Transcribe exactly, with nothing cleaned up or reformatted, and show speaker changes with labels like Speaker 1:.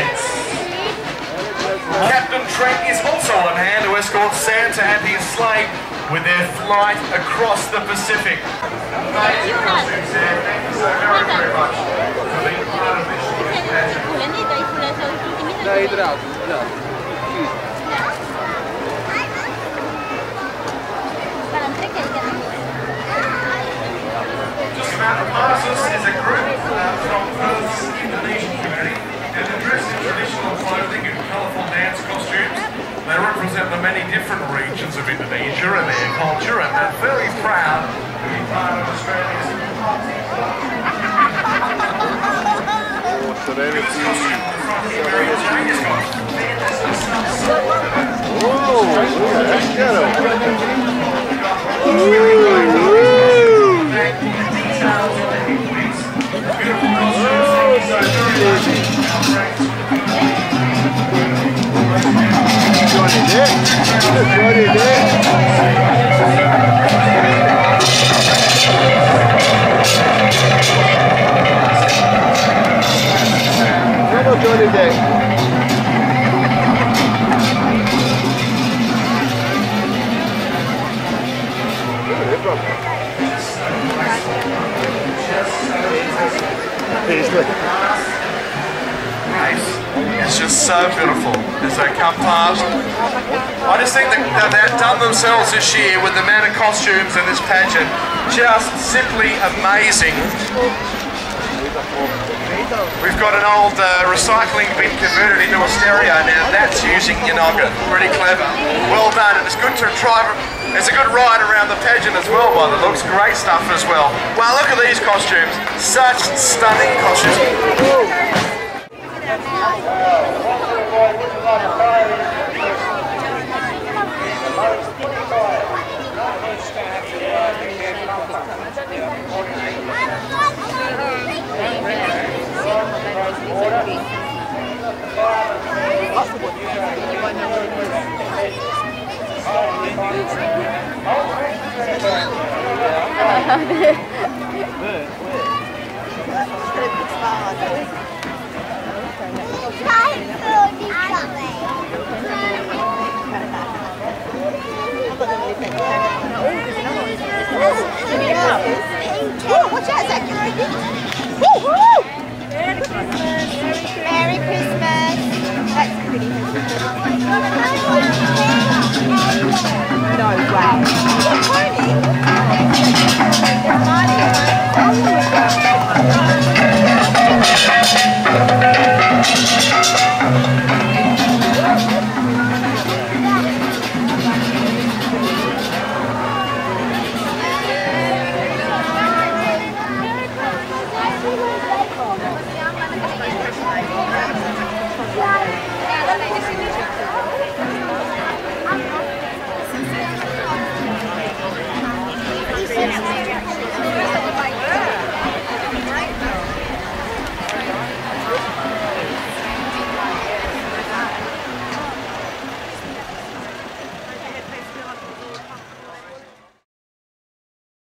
Speaker 1: States. Captain Trent is also on hand to escort Santa and his sleigh with their flight across the Pacific. Amazing costumes there. Thank you so very, very much for being part of this pageant. Just about to pass us is a group uh, from Perth's Indonesian community, and they're dressed in traditional clothing and colourful dance costumes. They represent the many different regions of Indonesia and their culture, and they're very proud to be part of Australia's Serenity.
Speaker 2: Whoa, let's get him. Johnny Depp. Johnny Depp. Come on, Johnny Depp.
Speaker 1: It's just so beautiful as they come past. I just think that they've done themselves this year with the amount of costumes in this pageant. Just simply amazing. We've got an old uh, recycling bin converted into a stereo now. That's using your noggin. Pretty clever. Well done, and it's good to drive. It's a good ride around the pageant as well by the looks. Great stuff as well. Wow, look at these costumes. Such stunning costumes.
Speaker 3: Watch out, Zach, you're right here. Merry Christmas. Merry Christmas. That's pretty. No way.